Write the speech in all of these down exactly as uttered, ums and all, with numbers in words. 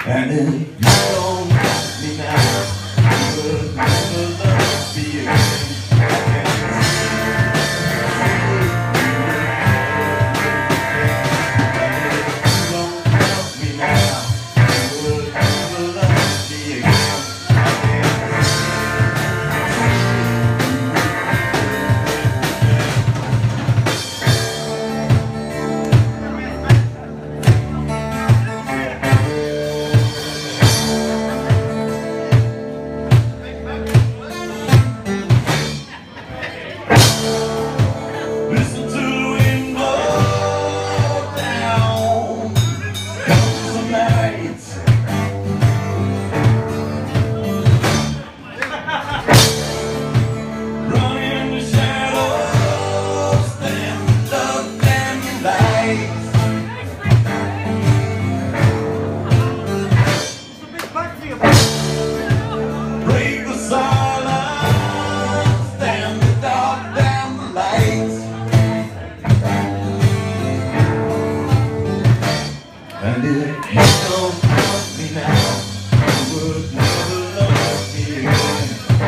And if you don't love me now, you will never love me again. And if you don't love me now, you would never love me again.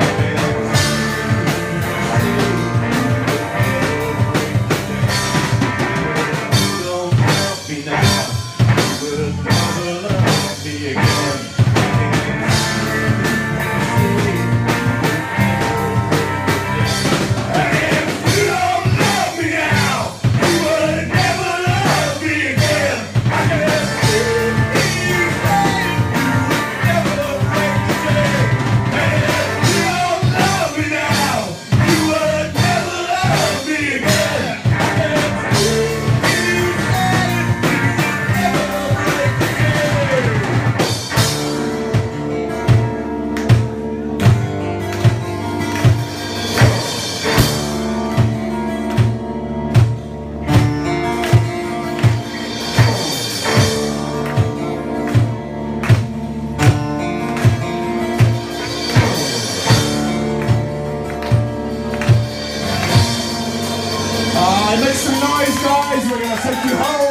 If you don't love me now, you would never love me again. Make some noise, guys. We're gonna take you home.